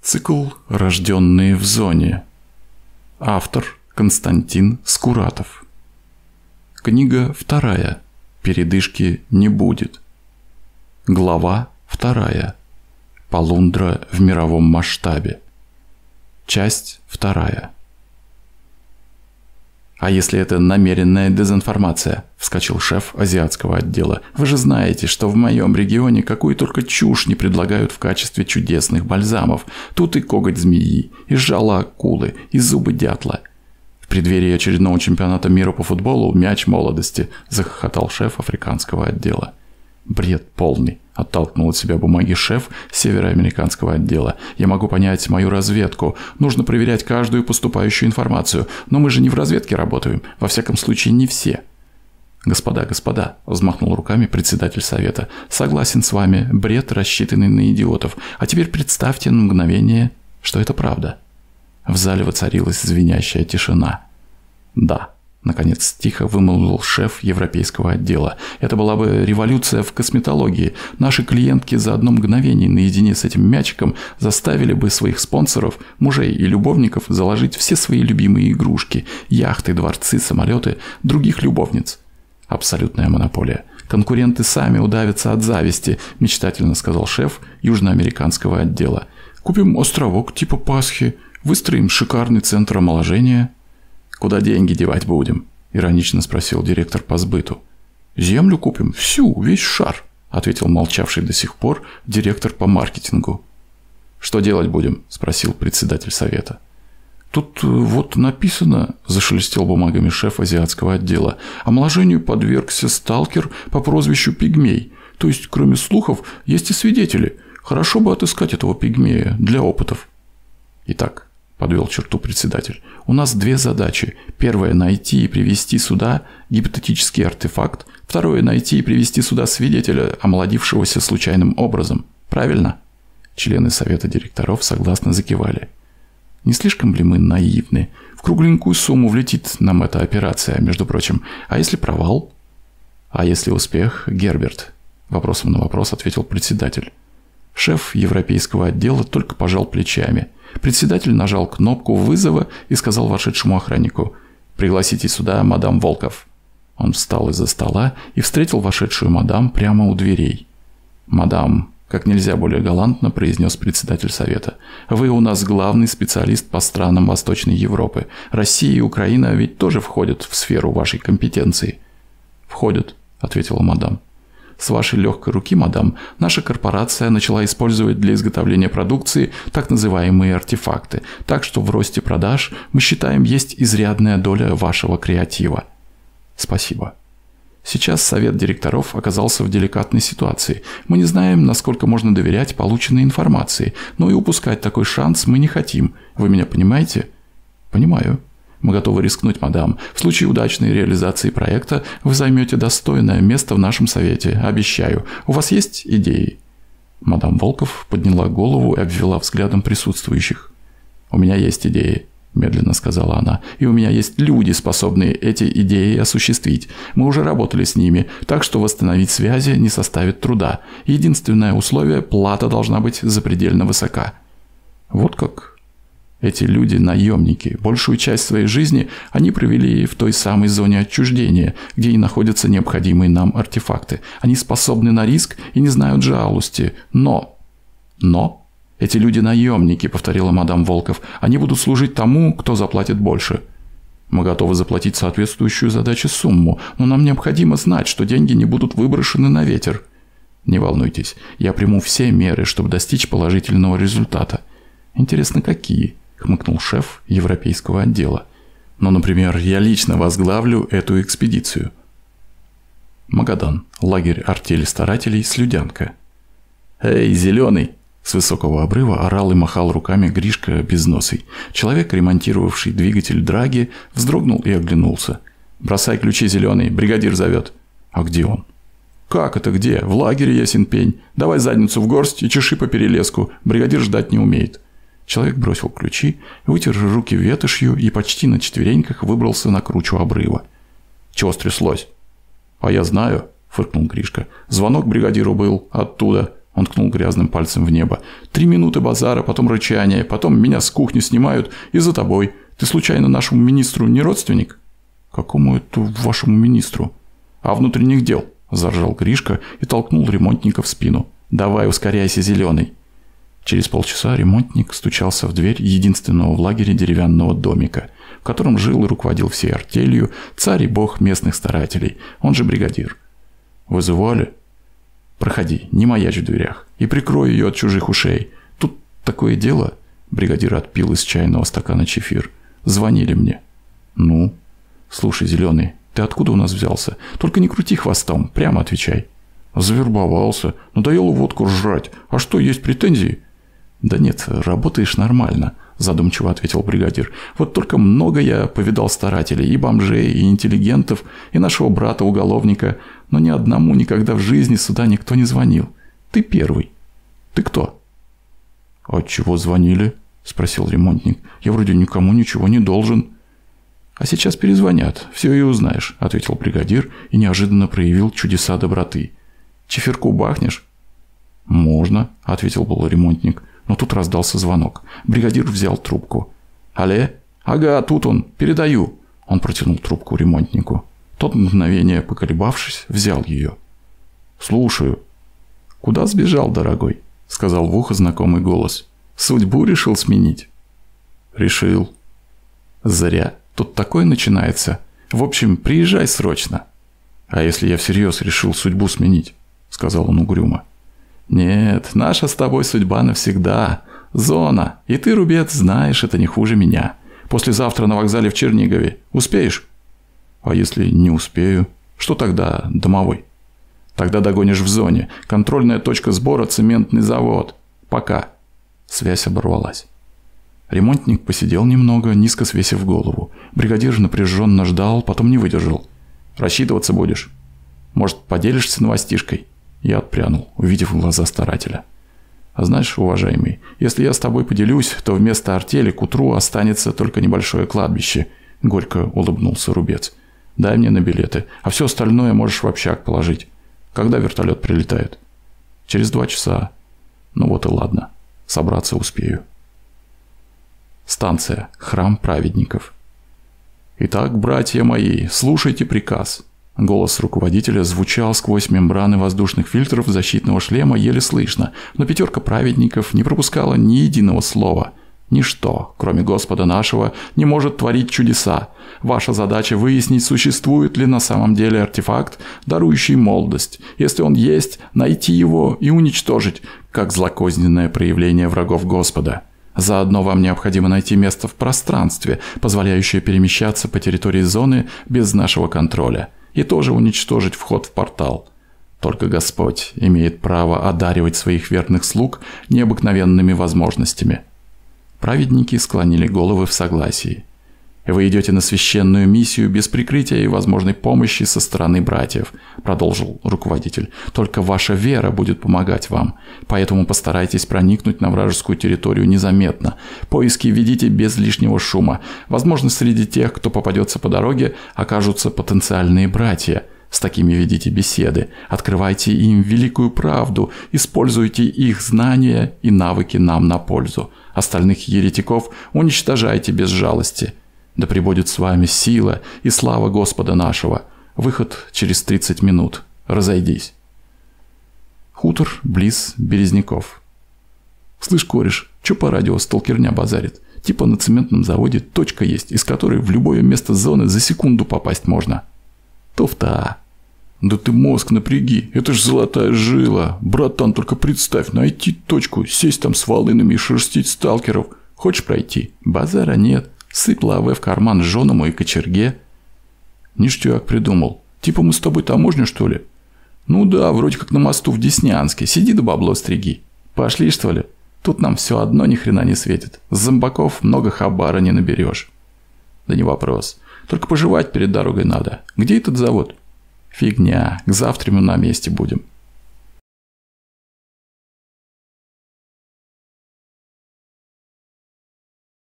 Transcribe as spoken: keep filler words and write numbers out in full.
Цикл «Рожденные в зоне». Автор Константин Скуратов. Книга вторая. Передышки не будет. Глава вторая. Полундра в мировом масштабе. Часть вторая. «А если это намеренная дезинформация?» – вскочил шеф азиатского отдела. «Вы же знаете, что в моем регионе какую только чушь не предлагают в качестве чудесных бальзамов. Тут и коготь змеи, и жало акулы, и зубы дятла». В преддверии очередного чемпионата мира по футболу мяч молодости, захохотал шеф африканского отдела. «Бред полный», – оттолкнул от себя бумаги шеф североамериканского отдела. «Я могу понять мою разведку. Нужно проверять каждую поступающую информацию. Но мы же не в разведке работаем. Во всяком случае, не все». «Господа, господа», – взмахнул руками председатель совета. «Согласен с вами. Бред, рассчитанный на идиотов. А теперь представьте на мгновение, что это правда». В зале воцарилась звенящая тишина. «Да». Наконец тихо вымолвил шеф европейского отдела. «Это была бы революция в косметологии. Наши клиентки за одно мгновение наедине с этим мячиком заставили бы своих спонсоров, мужей и любовников заложить все свои любимые игрушки, яхты, дворцы, самолеты, других любовниц. Абсолютная монополия. Конкуренты сами удавятся от зависти», – мечтательно сказал шеф южноамериканского отдела. «Купим островок типа Пасхи, выстроим шикарный центр омоложения». «Куда деньги девать будем?» – иронично спросил директор по сбыту. «Землю купим, всю, весь шар», – ответил молчавший до сих пор директор по маркетингу. «Что делать будем?» – спросил председатель совета. «Тут вот написано», – зашелестел бумагами шеф азиатского отдела, «омоложению подвергся сталкер по прозвищу Пигмей. То есть, кроме слухов, есть и свидетели. Хорошо бы отыскать этого пигмея для опытов». «Итак», – подвел черту председатель, – «у нас две задачи. Первая – найти и привести сюда гипотетический артефакт. Второе – найти и привести сюда свидетеля, омолодившегося случайным образом. Правильно?» Члены совета директоров согласно закивали. «Не слишком ли мы наивны? В кругленькую сумму влетит нам эта операция, между прочим. А если провал?» «А если успех, Герберт?» – вопросом на вопрос ответил председатель. Шеф европейского отдела только пожал плечами. Председатель нажал кнопку вызова и сказал вошедшему охраннику: «Пригласите сюда мадам Волков». Он встал из-за стола и встретил вошедшую мадам прямо у дверей. «Мадам», как нельзя более галантно произнес председатель совета, «вы у нас главный специалист по странам Восточной Европы. Россия и Украина ведь тоже входят в сферу вашей компетенции». «Входят», — ответила мадам. «С вашей легкой руки, мадам, наша корпорация начала использовать для изготовления продукции так называемые артефакты, так что в росте продаж, мы считаем, есть изрядная доля вашего креатива». «Спасибо». Сейчас совет директоров оказался в деликатной ситуации. Мы не знаем, насколько можно доверять полученной информации, но и упускать такой шанс мы не хотим. Вы меня понимаете? «Понимаю». «Мы готовы рискнуть, мадам. В случае удачной реализации проекта вы займете достойное место в нашем совете. Обещаю. У вас есть идеи?» Мадам Волков подняла голову и обвела взглядом присутствующих. «У меня есть идеи», – медленно сказала она. «И у меня есть люди, способные эти идеи осуществить. Мы уже работали с ними, так что восстановить связи не составит труда. Единственное условие – плата должна быть запредельно высока». «Вот как?» Эти люди – наемники. Большую часть своей жизни они провели в той самой зоне отчуждения, где и находятся необходимые нам артефакты. Они способны на риск и не знают жалости. Но... Но... Эти люди – наемники, повторила мадам Волков. Они будут служить тому, кто заплатит больше. Мы готовы заплатить соответствующую задаче сумму, но нам необходимо знать, что деньги не будут выброшены на ветер. Не волнуйтесь, я приму все меры, чтобы достичь положительного результата. Интересно, какие? — хмыкнул шеф европейского отдела. «Ну, например, я лично возглавлю эту экспедицию». Магадан. Лагерь артели старателей «Слюдянка». «Эй, зеленый!» — с высокого обрыва орал и махал руками Гришка Безносый. Человек, ремонтировавший двигатель Драги, вздрогнул и оглянулся. «Бросай ключи, зеленый, бригадир зовет». «А где он?» «Как это где? В лагере, ясен пень. Давай задницу в горсть и чеши по перелеску. Бригадир ждать не умеет». Человек бросил ключи, вытер руки ветошью и почти на четвереньках выбрался на кручу обрыва. «Чего стряслось?» «А я знаю», — фыркнул Гришка. «Звонок бригадиру был оттуда. Он ткнул грязным пальцем в небо. «Три минуты базара, потом рычание, потом меня с кухни снимают и за тобой. Ты случайно нашему министру не родственник?» «Какому это вашему министру?» «А внутренних дел», – заржал Гришка и толкнул ремонтника в спину. «Давай, ускоряйся, зеленый». Через полчаса ремонтник стучался в дверь единственного в лагере деревянного домика, в котором жил и руководил всей артелью царь и бог местных старателей, он же бригадир. «Вызывали?» «Проходи, не маячь в дверях, и прикрой ее от чужих ушей. Тут такое дело...» Бригадир отпил из чайного стакана чефир. «Звонили мне». «Ну?» «Слушай, зеленый, ты откуда у нас взялся? Только не крути хвостом, прямо отвечай». «Завербовался. Надоело водку жрать. А что, есть претензии?» «Да нет, работаешь нормально», – задумчиво ответил бригадир. «Вот только много я повидал старателей, и бомжей, и интеллигентов, и нашего брата-уголовника, но ни одному никогда в жизни сюда никто не звонил. Ты первый. Ты кто?» «От чего звонили?» – спросил ремонтник. «Я вроде никому ничего не должен». «А сейчас перезвонят, все и узнаешь», – ответил бригадир и неожиданно проявил чудеса доброты. «Чефирку бахнешь?» «Можно», – ответил был ремонтник. Но тут раздался звонок. Бригадир взял трубку. «Алле? Ага, тут он. Передаю». Он протянул трубку ремонтнику. Тот, мгновение поколебавшись, взял ее. «Слушаю». «Куда сбежал, дорогой?» – сказал в ухо знакомый голос. «Судьбу решил сменить?» «Решил». «Зря. Тут такое начинается. В общем, приезжай срочно». «А если я всерьез решил судьбу сменить?» – сказал он угрюмо. «Нет, наша с тобой судьба навсегда. Зона. И ты, Рубец, знаешь, это не хуже меня. Послезавтра на вокзале в Чернигове. Успеешь?» «А если не успею? Что тогда, домовой?» «Тогда догонишь в зоне. Контрольная точка сбора – цементный завод. Пока». Связь оборвалась. Ремонтник посидел немного, низко свесив голову. Бригадир напряженно ждал, потом не выдержал. «Рассчитываться будешь? Может, поделишься новостишкой?» Я отпрянул, увидев глаза старателя. «А знаешь, уважаемый, если я с тобой поделюсь, то вместо артели к утру останется только небольшое кладбище», — горько улыбнулся Рубец. «Дай мне на билеты, а все остальное можешь в общак положить. Когда вертолет прилетает?» «Через два часа». «Ну вот и ладно, собраться успею». Станция. Храм праведников. «Итак, братья мои, слушайте приказ». Голос руководителя звучал сквозь мембраны воздушных фильтров защитного шлема еле слышно, но пятерка праведников не пропускала ни единого слова. «Ничто, кроме Господа нашего, не может творить чудеса. Ваша задача выяснить, существует ли на самом деле артефакт, дарующий молодость. Если он есть, найти его и уничтожить, как злокозненное проявление врагов Господа. Заодно вам необходимо найти место в пространстве, позволяющее перемещаться по территории зоны без нашего контроля. И тоже уничтожить вход в портал. Только Господь имеет право одаривать своих верных слуг необыкновенными возможностями». Праведники склонили головы в согласии. «Вы идете на священную миссию без прикрытия и возможной помощи со стороны братьев», – продолжил руководитель. «Только ваша вера будет помогать вам, поэтому постарайтесь проникнуть на вражескую территорию незаметно. Поиски ведите без лишнего шума. Возможно, среди тех, кто попадется по дороге, окажутся потенциальные братья. С такими ведите беседы, открывайте им великую правду, используйте их знания и навыки нам на пользу. Остальных еретиков уничтожайте без жалости. Да пребудет с вами сила и слава Господа нашего. Выход через тридцать минут. Разойдись». Хутор близ Березняков. «Слышь, кореш, чё по радио сталкерня базарит? Типа на цементном заводе точка есть, из которой в любое место зоны за секунду попасть можно». «Туфта». «Да ты мозг напряги, это ж золотая жила. Братан, только представь, найти точку, сесть там с волынами и шерстить сталкеров. Хочешь пройти? Базара нет. Сыпь лаве в карман жженому и кочерге». «Ништяк придумал. Типа мы с тобой таможню, что ли?» «Ну да, вроде как на мосту в Деснянске. Сиди да бабло стриги. Пошли, что ли? Тут нам все одно ни хрена не светит. С зомбаков много хабара не наберешь». «Да не вопрос. Только пожевать перед дорогой надо. Где этот завод?» «Фигня. К завтра мы на месте будем».